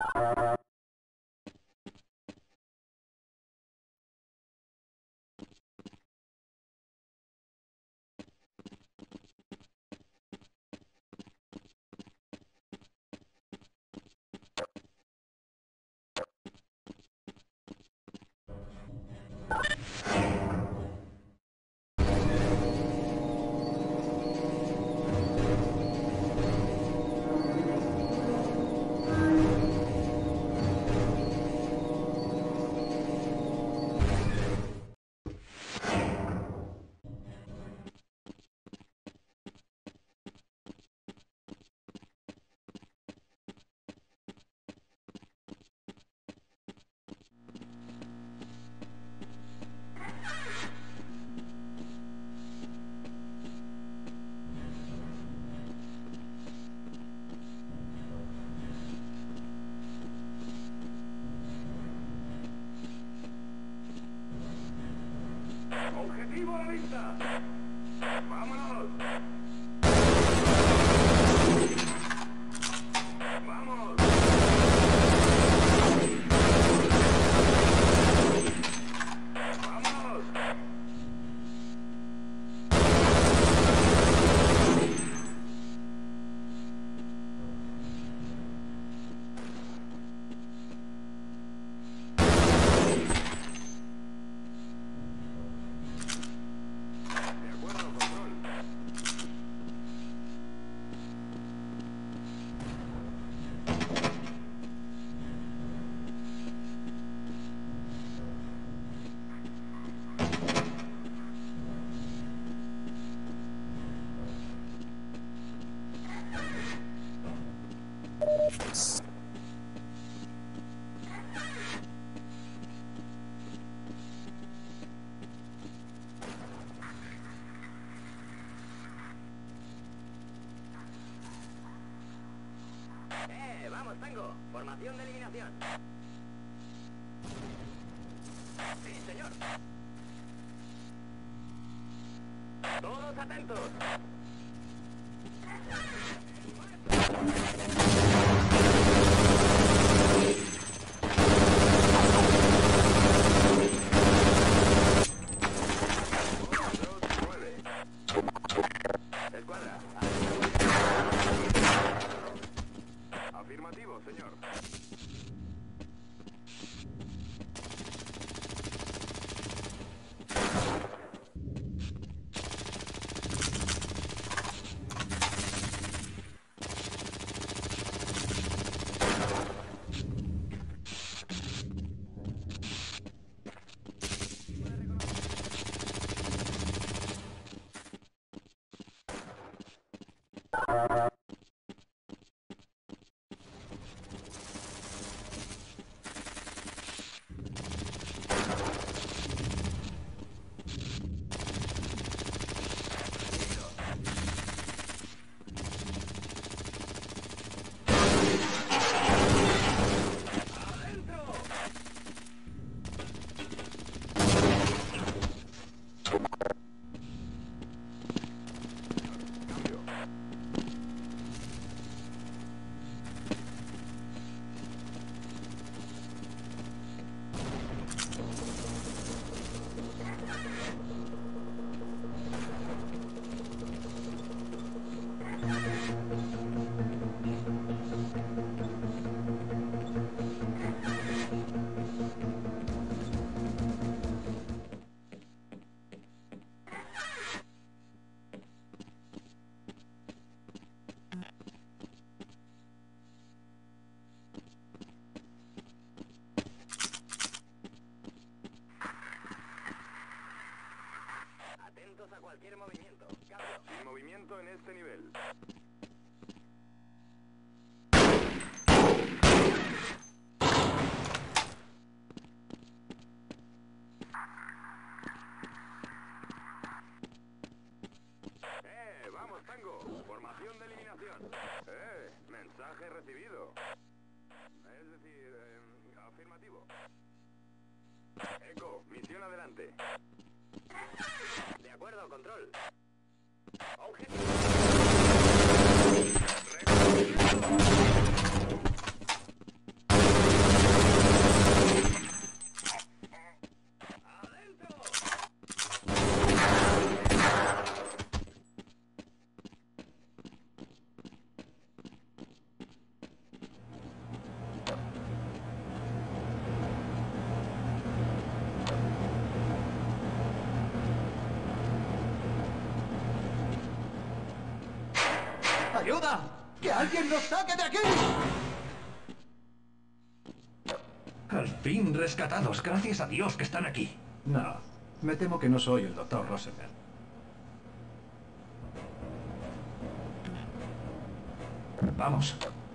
¡Objetivo a la vista! ¡Vámonos! ¡Vamos! ¡Vámonos! Vamos, Tango. Formación de eliminación. Sí, señor. Todos atentos. Escuadra. Afirmativo, señor. A cualquier movimiento. Cambio. Sin movimiento en este nivel. ¡Vamos, Tango! Formación de eliminación. Mensaje recibido. Es decir, afirmativo. Eco, misión adelante. De acuerdo, control. Objetivo. ¡Ayuda! ¡Que alguien nos saque de aquí! Al fin rescatados, gracias a Dios que están aquí. No, me temo que no soy el doctor Rosenberg. Vamos.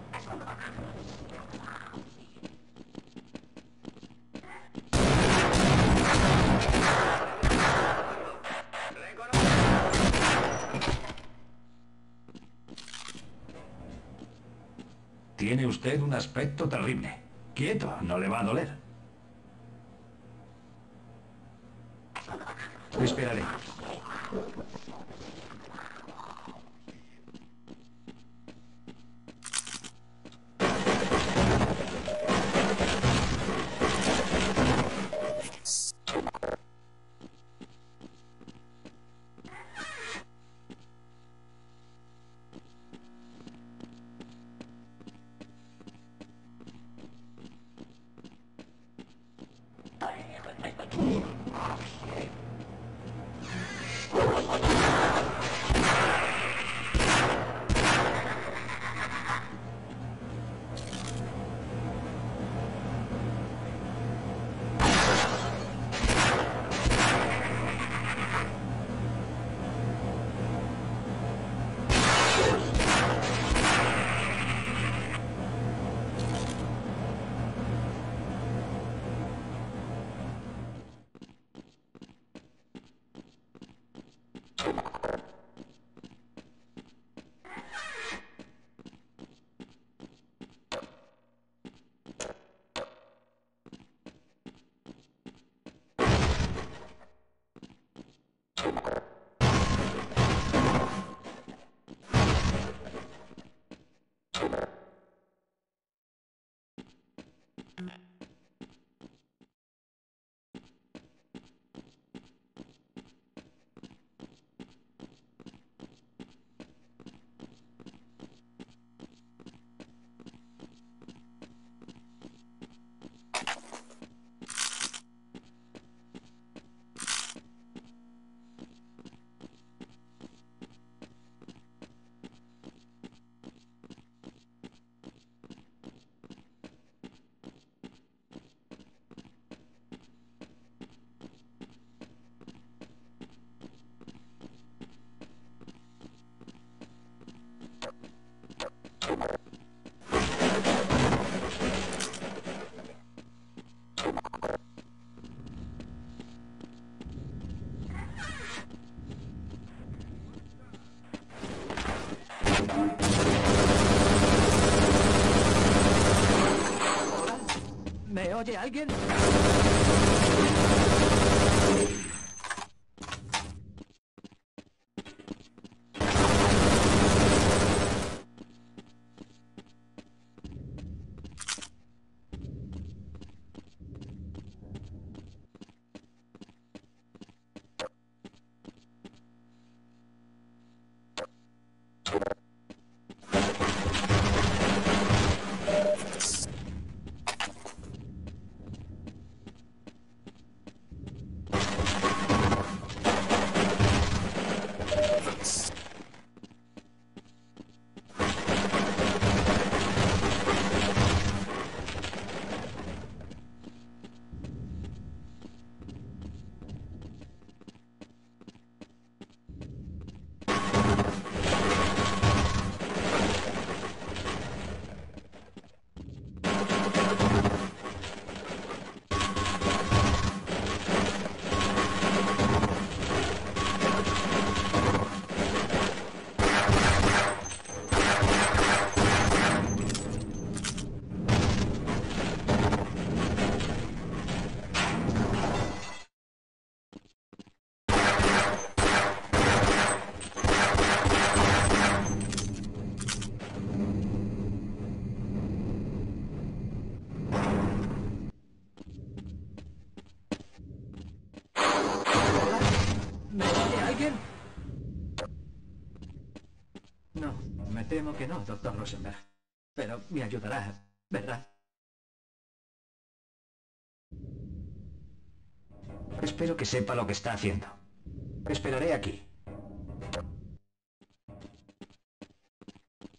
Tiene usted un aspecto terrible. Quieto, no le va a doler. Esperaré. ¿Me oye alguien? ¿Me oye alguien? No, me temo que no, doctor Rosenberg. Pero me ayudará, ¿verdad? Espero que sepa lo que está haciendo. Esperaré aquí.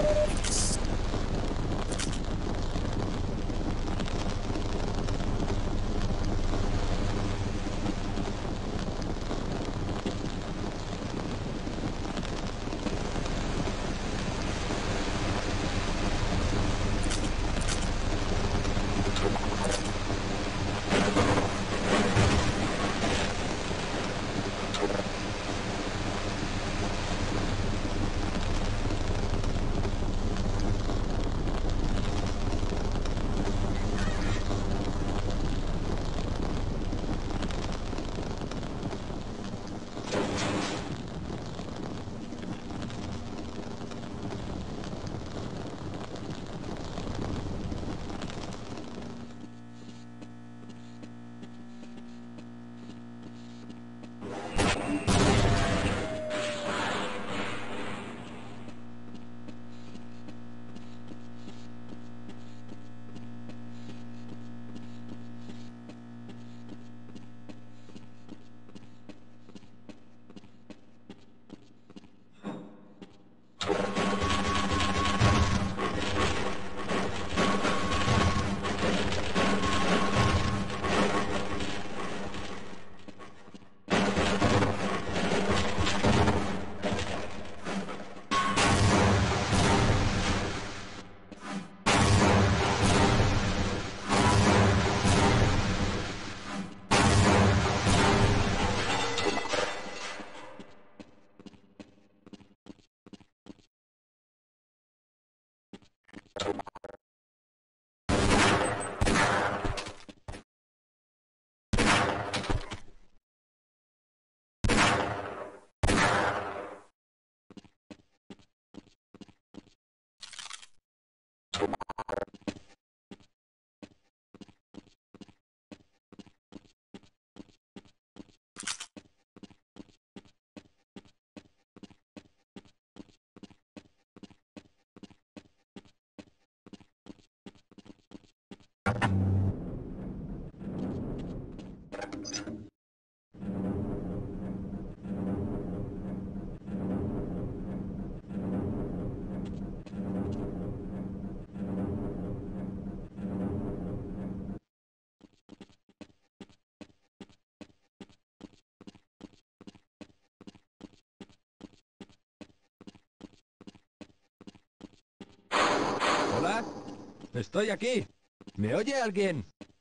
¿Hola? Estoy aquí. ¿Me oye alguien?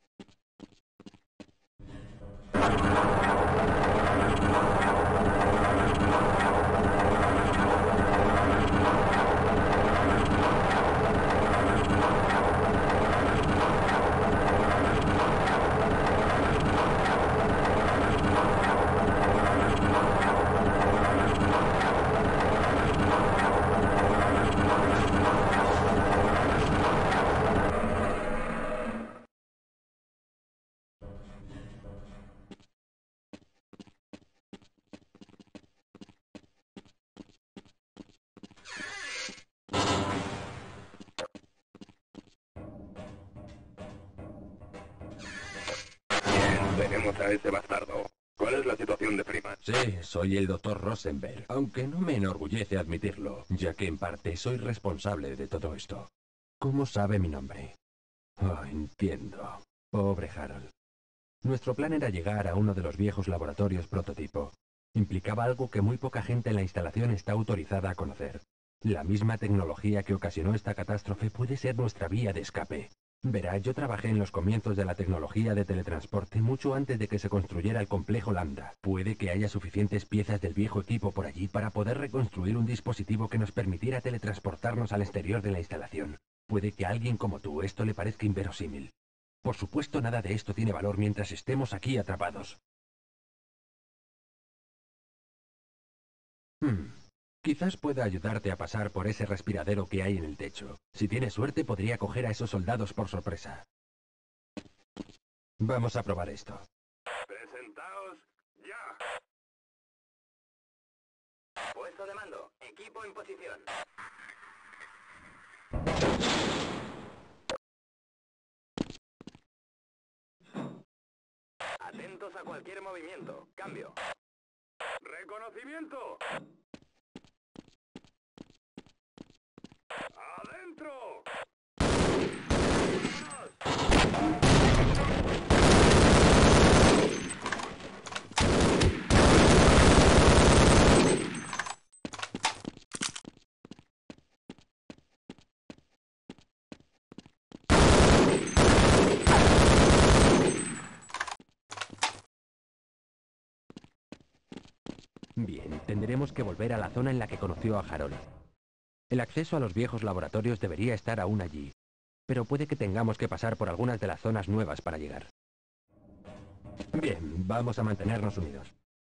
Tenemos a ese bastardo. ¿Cuál es la situación de Freeman? Sí, soy el Dr. Rosenberg, aunque no me enorgullece admitirlo, ya que en parte soy responsable de todo esto. ¿Cómo sabe mi nombre? Oh, entiendo. Pobre Harold. Nuestro plan era llegar a uno de los viejos laboratorios prototipo. Implicaba algo que muy poca gente en la instalación está autorizada a conocer. La misma tecnología que ocasionó esta catástrofe puede ser nuestra vía de escape. Verá, yo trabajé en los comienzos de la tecnología de teletransporte mucho antes de que se construyera el complejo Lambda. Puede que haya suficientes piezas del viejo equipo por allí para poder reconstruir un dispositivo que nos permitiera teletransportarnos al exterior de la instalación. Puede que a alguien como tú esto le parezca inverosímil. Por supuesto, nada de esto tiene valor mientras estemos aquí atrapados. Quizás pueda ayudarte a pasar por ese respiradero que hay en el techo. Si tienes suerte, podría coger a esos soldados por sorpresa. Vamos a probar esto. Presentaos ya. Puesto de mando. Equipo en posición. Atentos a cualquier movimiento. Cambio. ¡Reconocimiento! Bien, tendremos que volver a la zona en la que conoció a Harold. El acceso a los viejos laboratorios debería estar aún allí, pero puede que tengamos que pasar por algunas de las zonas nuevas para llegar. Bien, vamos a mantenernos unidos.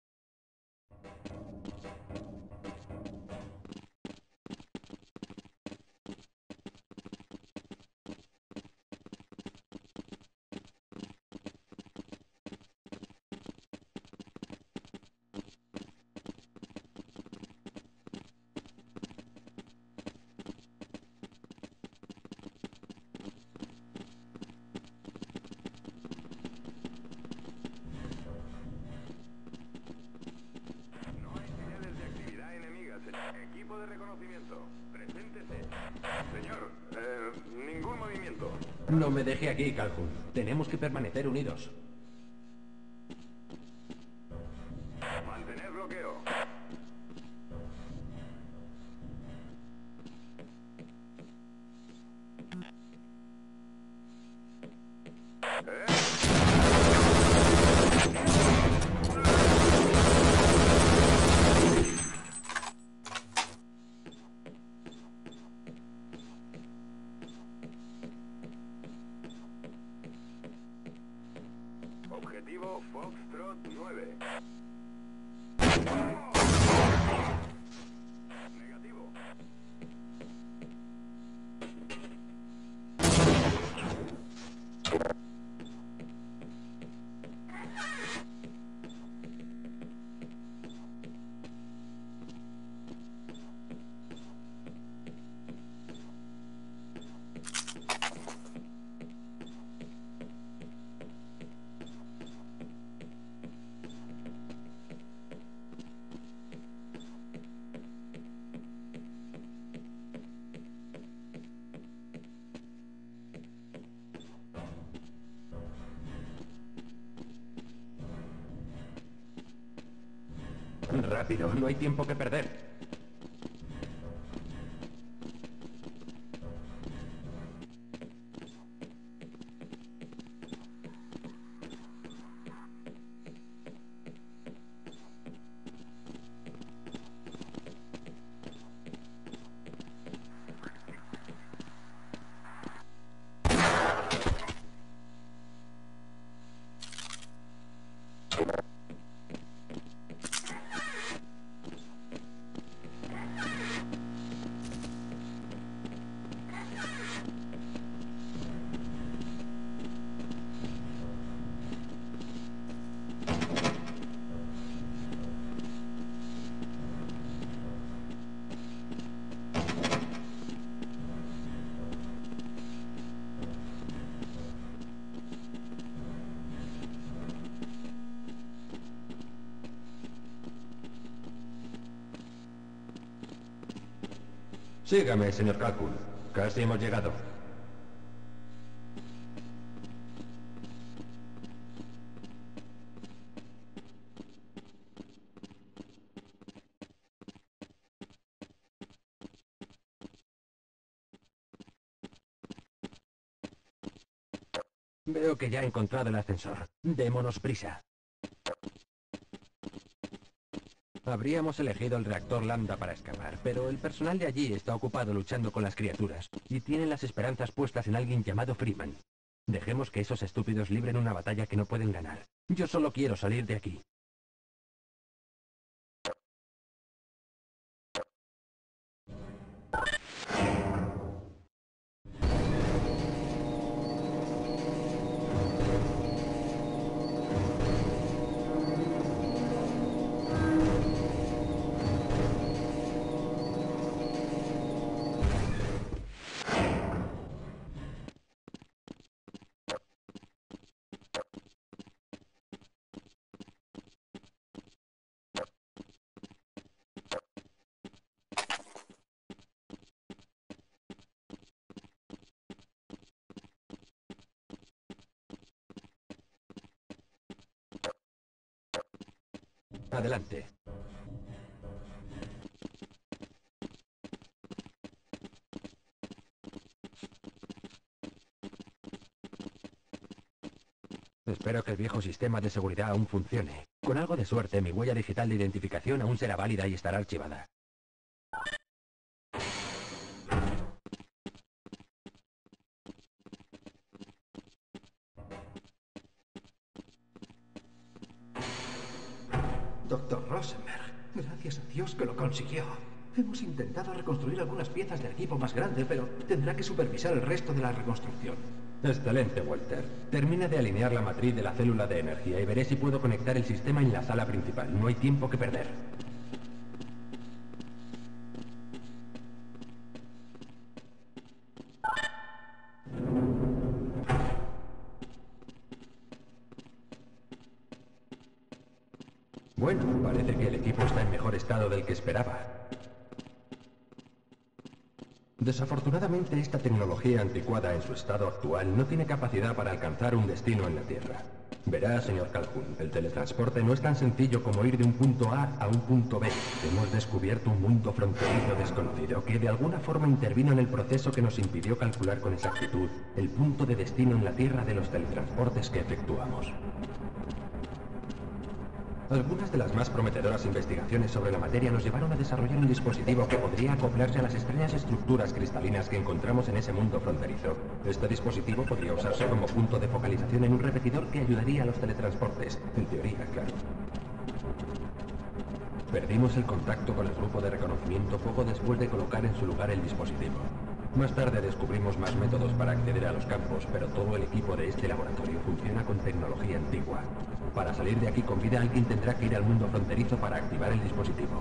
No hay señales de actividad enemiga. Equipo de reconocimiento, preséntese. Señor, ningún movimiento. No me deje aquí, Calhoun. Tenemos que permanecer unidos. Mantener bloqueo. Objetivo Foxtrot 9. Negativo. Rápido, no hay tiempo que perder. Sígame, señor Calhoun. Casi hemos llegado. Veo que ya he encontrado el ascensor. Démonos prisa. Habríamos elegido el reactor Lambda para escapar, pero el personal de allí está ocupado luchando con las criaturas y tienen las esperanzas puestas en alguien llamado Freeman. Dejemos que esos estúpidos libren una batalla que no pueden ganar. Yo solo quiero salir de aquí. Adelante. Espero que el viejo sistema de seguridad aún funcione. Con algo de suerte, mi huella digital de identificación aún será válida y estará archivada. Doctor Rosenberg, gracias a Dios que lo consiguió. Hemos intentado reconstruir algunas piezas del equipo más grande, pero tendrá que supervisar el resto de la reconstrucción. Excelente, Walter. Termina de alinear la matriz de la célula de energía y veré si puedo conectar el sistema en la sala principal. No hay tiempo que perder. Bueno, parece que el equipo está en mejor estado del que esperaba. Desafortunadamente, esta tecnología anticuada en su estado actual no tiene capacidad para alcanzar un destino en la Tierra. Verá, señor Calhoun, el teletransporte no es tan sencillo como ir de un punto A a un punto B. Hemos descubierto un mundo fronterizo desconocido que de alguna forma intervino en el proceso que nos impidió calcular con exactitud el punto de destino en la Tierra de los teletransportes que efectuamos. Algunas de las más prometedoras investigaciones sobre la materia nos llevaron a desarrollar un dispositivo que podría acoplarse a las extrañas estructuras cristalinas que encontramos en ese mundo fronterizo. Este dispositivo podría usarse como punto de focalización en un repetidor que ayudaría a los teletransportes, en teoría, claro. Perdimos el contacto con el grupo de reconocimiento poco después de colocar en su lugar el dispositivo. Más tarde descubrimos más métodos para acceder a los campos, pero todo el equipo de este laboratorio funciona con tecnología antigua. Para salir de aquí con vida, alguien tendrá que ir al mundo fronterizo para activar el dispositivo.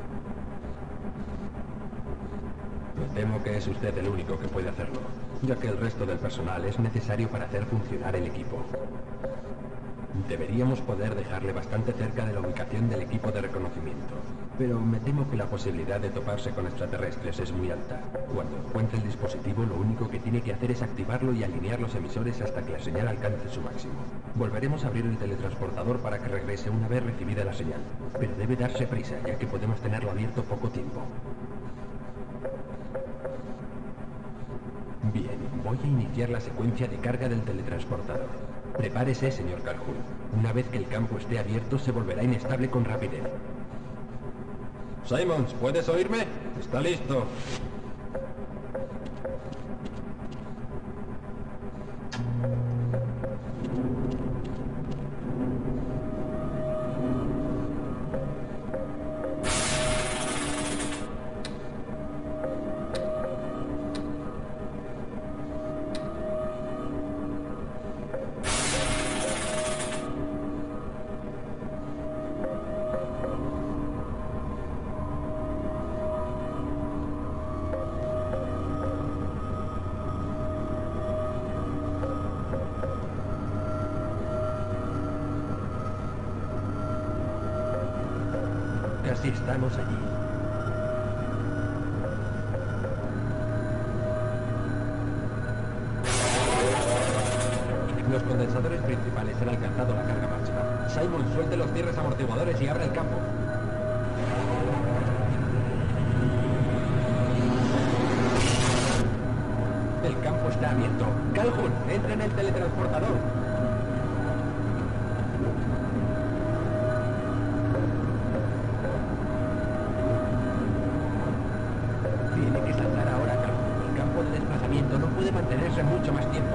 Me temo que es usted el único que puede hacerlo, ya que el resto del personal es necesario para hacer funcionar el equipo. Deberíamos poder dejarle bastante cerca de la ubicación del equipo de reconocimiento, pero me temo que la posibilidad de toparse con extraterrestres es muy alta. Cuando encuentre el dispositivo, lo único que tiene que hacer es activarlo y alinear los emisores hasta que la señal alcance su máximo. Volveremos a abrir el teletransportador para que regrese una vez recibida la señal, pero debe darse prisa, ya que podemos tenerlo abierto poco tiempo. Bien, voy a iniciar la secuencia de carga del teletransportador. Prepárese, señor Calhoun. Una vez que el campo esté abierto, se volverá inestable con rapidez. Simons, ¿puedes oírme? Está listo. Casi estamos allí. Los condensadores principales han alcanzado la carga máxima. Simon, suelte los cierres amortiguadores y abra el campo. El campo está abierto. Calhoun, entra en el teletransportador. Tiene que saltar ahora, Calhoun. El campo de desplazamiento no puede mantenerse mucho más tiempo.